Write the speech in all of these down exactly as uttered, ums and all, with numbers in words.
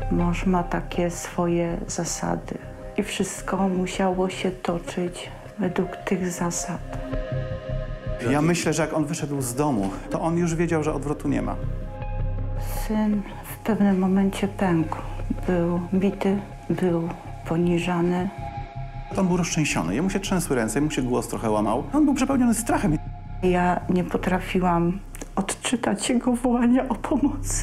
Mąż ma takie swoje zasady i wszystko musiało się toczyć według tych zasad. Ja myślę, że jak on wyszedł z domu, to on już wiedział, że odwrotu nie ma. Syn w pewnym momencie pękł. Był bity, był poniżany. On był roztrzęsiony, jemu się trzęsły ręce, jemu się głos trochę łamał. On był przepełniony strachem. Ja nie potrafiłam odczytać jego wołania o pomoc.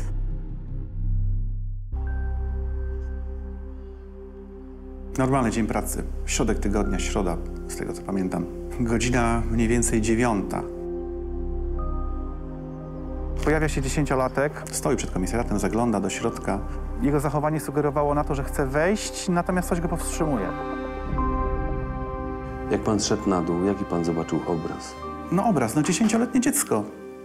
Normalny dzień pracy, środek tygodnia, środa, z tego co pamiętam. Godzina mniej więcej dziewiąta. Pojawia się dziesięciolatek, stoi przed komisariatem, zagląda do środka. Jego zachowanie sugerowało na to, że chce wejść, natomiast coś go powstrzymuje. Jak pan szedł na dół, jaki pan zobaczył obraz? No obraz, no dziesięcioletnie dziecko.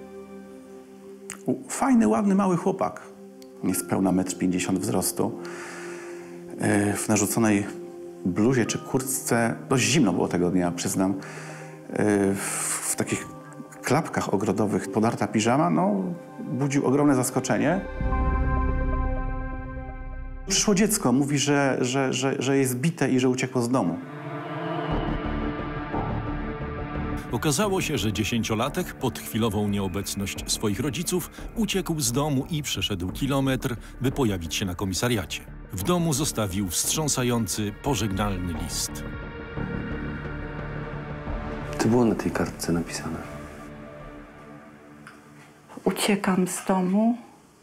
U, fajny, ładny, mały chłopak. Niespełna metr pięćdziesiąt wzrostu. Yy, w narzuconej bluzie czy kurtce, dość zimno było tego dnia, przyznam. Yy, w, w takich klapkach ogrodowych podarta piżama, no, budził ogromne zaskoczenie. Przyszło dziecko, mówi, że, że, że, że jest bite i że uciekło z domu. Okazało się, że dziesięciolatek pod chwilową nieobecność swoich rodziców uciekł z domu i przeszedł kilometr, by pojawić się na komisariacie. W domu zostawił wstrząsający, pożegnalny list. Co było na tej kartce napisane? Uciekam z domu.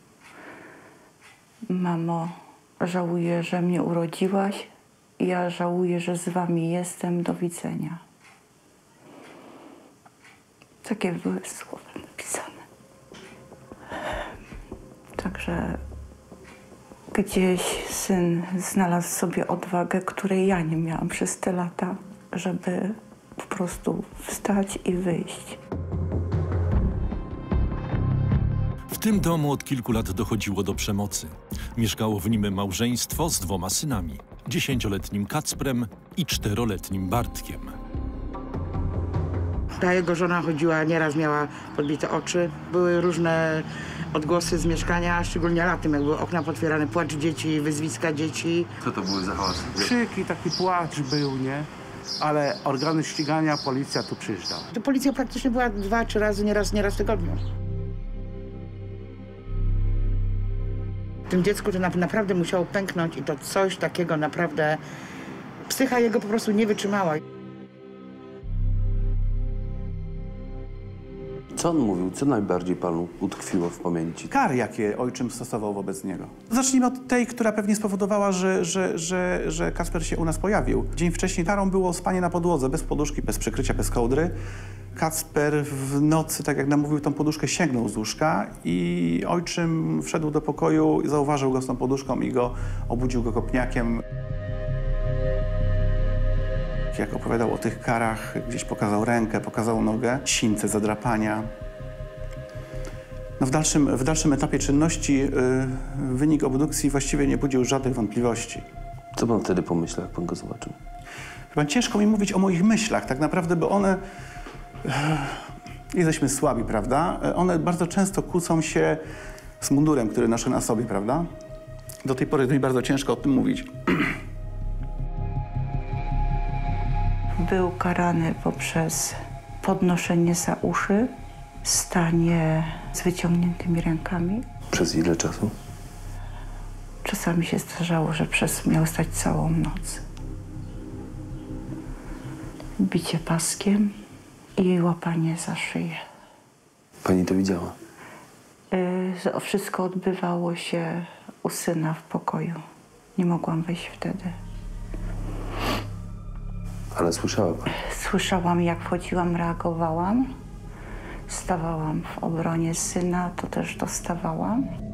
Mamo, żałuję, że mnie urodziłaś. Ja żałuję, że z wami jestem. Do widzenia. Takie były słowa napisane. Także gdzieś syn znalazł sobie odwagę, której ja nie miałam przez te lata, żeby po prostu wstać i wyjść. W tym domu od kilku lat dochodziło do przemocy. Mieszkało w nim małżeństwo z dwoma synami. Dziesięcioletnim Kacprem i czteroletnim Bartkiem. Ta jego żona chodziła, nieraz miała podbite oczy. Były różne odgłosy z mieszkania, szczególnie latem, jak były okna potwierane, płacz dzieci, wyzwiska dzieci. Co to były za hałasy? Krzyki, taki płacz był, nie? Ale organy ścigania, policja tu przyjeżdżała. To policja praktycznie była dwa, trzy razy, nieraz, nieraz w tygodniu. Tym dziecku to naprawdę musiało pęknąć i to coś takiego naprawdę... Psycha jego po prostu nie wytrzymała. Co on mówił? Co najbardziej panu utkwiło w pamięci? Kary, jakie ojczym stosował wobec niego. Zacznijmy od tej, która pewnie spowodowała, że, że, że, że Kacper się u nas pojawił. Dzień wcześniej karą było spanie na podłodze, bez poduszki, bez przykrycia, bez kołdry. Kacper w nocy, tak jak nam mówił, tą poduszkę sięgnął z łóżka i ojczym wszedł do pokoju, zauważył go z tą poduszką i go obudził go kopniakiem. Jak opowiadał o tych karach, gdzieś pokazał rękę, pokazał nogę, sińce, zadrapania. No w, dalszym, w dalszym etapie czynności yy, wynik obdukcji właściwie nie budził żadnych wątpliwości. Co pan wtedy pomyślał, jak pan go zobaczył? Chyba ciężko mi mówić o moich myślach, tak naprawdę, bo one... Yy, jesteśmy słabi, prawda? One bardzo często kłócą się z mundurem, który noszę na sobie, prawda? Do tej pory mi bardzo ciężko o tym mówić. Był karany poprzez podnoszenie za uszy, stanie z wyciągniętymi rękami. Przez ile czasu? Czasami się zdarzało, że przez miał stać całą noc. Bicie paskiem i łapanie za szyję. Pani to widziała? Yy, wszystko odbywało się u syna w pokoju. Nie mogłam wejść wtedy. Ale słyszała pani? Słyszałam, jak wchodziłam, reagowałam. Stawałam w obronie syna, to też dostawałam.